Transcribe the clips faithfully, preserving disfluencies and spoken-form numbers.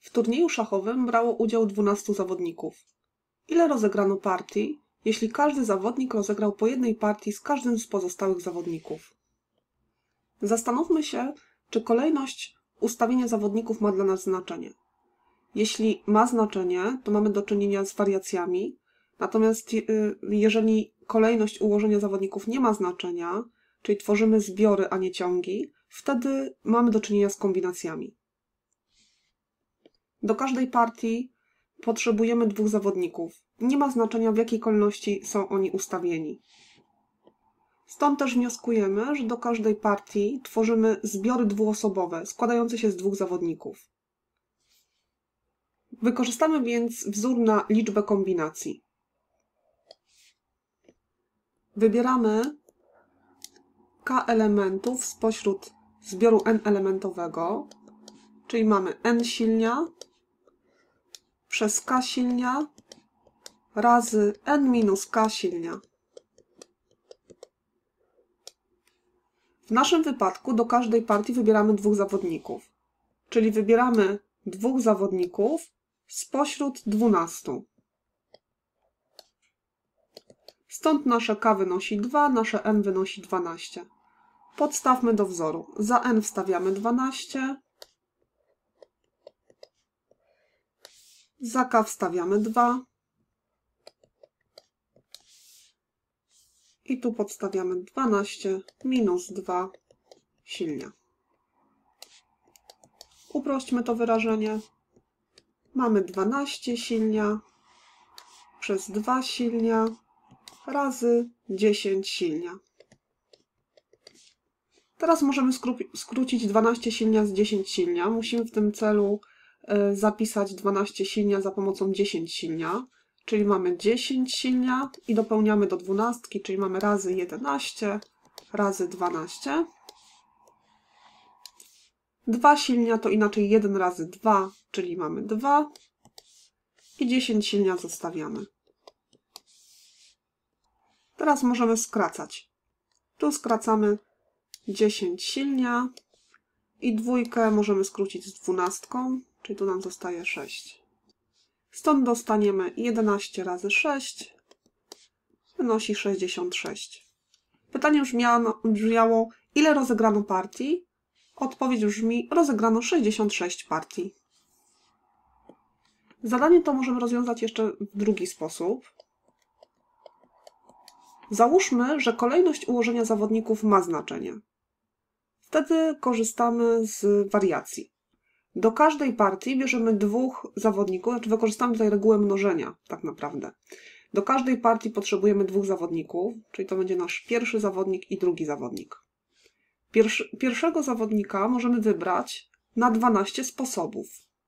W turnieju szachowym brało udział dwunastu zawodników. Ile rozegrano partii, jeśli każdy zawodnik rozegrał po jednej partii z każdym z pozostałych zawodników? Zastanówmy się, czy kolejność ustawienia zawodników ma dla nas znaczenie. Jeśli ma znaczenie, to mamy do czynienia z wariacjami, natomiast jeżeli kolejność ułożenia zawodników nie ma znaczenia, czyli tworzymy zbiory, a nie ciągi, wtedy mamy do czynienia z kombinacjami. Do każdej partii potrzebujemy dwóch zawodników. Nie ma znaczenia, w jakiej kolejności są oni ustawieni. Stąd też wnioskujemy, że do każdej partii tworzymy zbiory dwuosobowe, składające się z dwóch zawodników. Wykorzystamy więc wzór na liczbę kombinacji. Wybieramy k elementów spośród zbioru n elementowego, czyli mamy n silnia przez k silnia razy n minus k silnia. W naszym wypadku do każdej partii wybieramy dwóch zawodników, czyli wybieramy dwóch zawodników spośród dwunastu. Stąd nasze k wynosi dwa, nasze n wynosi dwanaście. Podstawmy do wzoru. Za n wstawiamy dwanaście, za k wstawiamy dwa i tu podstawiamy dwanaście minus dwa silnia. Uprośćmy to wyrażenie. Mamy dwanaście silnia przez dwa silnia razy dziesięć silnia. Teraz możemy skrócić dwanaście silnia z dziesięć silnia. Musimy w tym celu zapisać dwanaście silnia za pomocą dziesięć silnia, czyli mamy dziesięć silnia i dopełniamy do dwunastki, czyli mamy razy jedenaście razy dwanaście. dwa silnia to inaczej jeden razy dwa, czyli mamy dwa i dziesięć silnia zostawiamy. Teraz możemy skracać. Tu skracamy dziesięć silnia i dwójkę możemy skrócić z dwunastką, czyli tu nam zostaje sześć. Stąd dostaniemy jedenaście razy sześć, wynosi sześćdziesiąt sześć. Pytanie brzmiało, ile rozegrano partii? Odpowiedź brzmi, rozegrano sześćdziesiąt sześć partii. Zadanie to możemy rozwiązać jeszcze w drugi sposób. Załóżmy, że kolejność ułożenia zawodników ma znaczenie. Wtedy korzystamy z wariacji. Do każdej partii bierzemy dwóch zawodników, znaczy wykorzystamy tutaj regułę mnożenia tak naprawdę. Do każdej partii potrzebujemy dwóch zawodników, czyli to będzie nasz pierwszy zawodnik i drugi zawodnik. Pierwszy, pierwszego zawodnika możemy wybrać na dwanaście sposobów.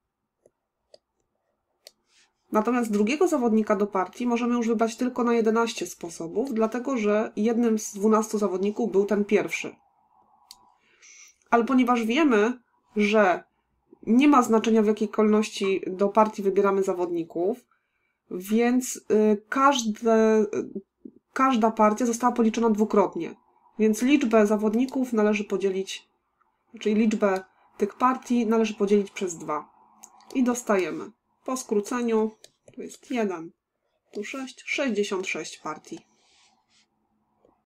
Natomiast drugiego zawodnika do partii możemy już wybrać tylko na jedenaście sposobów, dlatego że jednym z dwunastu zawodników był ten pierwszy. Ale ponieważ wiemy, że nie ma znaczenia, w jakiej kolejności do partii wybieramy zawodników, więc każde, każda partia została policzona dwukrotnie. Więc liczbę zawodników należy podzielić, czyli liczbę tych partii należy podzielić przez dwa. I dostajemy po skróceniu, tu jest jeden, tu sześć, sześćdziesiąt sześć partii.